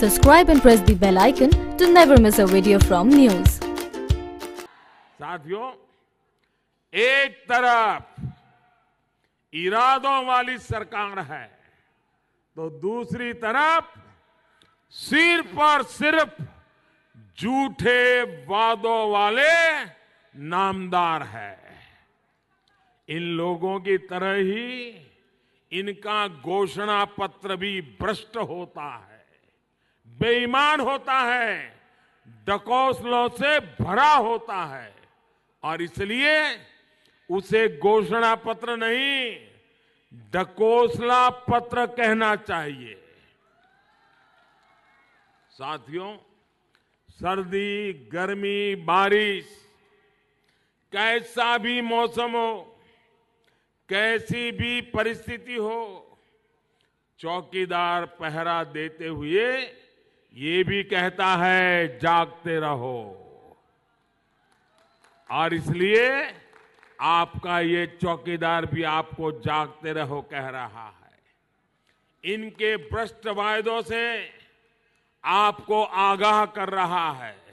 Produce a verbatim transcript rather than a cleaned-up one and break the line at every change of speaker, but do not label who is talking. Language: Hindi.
Subscribe and press the bell icon to never miss a video from NYOOOZ.
साथियों, एक तरफ इरादों वाली सरकार है तो दूसरी तरफ सिर्फ और सिर्फ झूठे वादों वाले नामदार है। इन लोगों की तरह ही इनका घोषणा पत्र भी भ्रष्ट होता है, बेईमान होता है, डकौसलों से भरा होता है और इसलिए उसे घोषणा पत्र नहीं, डकोसला पत्र कहना चाहिए। साथियों, सर्दी, गर्मी, बारिश, कैसा भी मौसम हो, कैसी भी परिस्थिति हो, चौकीदार पहरा देते हुए ये भी कहता है जागते रहो। और इसलिए आपका ये चौकीदार भी आपको जागते रहो कह रहा है। इनके भ्रष्ट वायदों से आपको आगाह कर रहा है।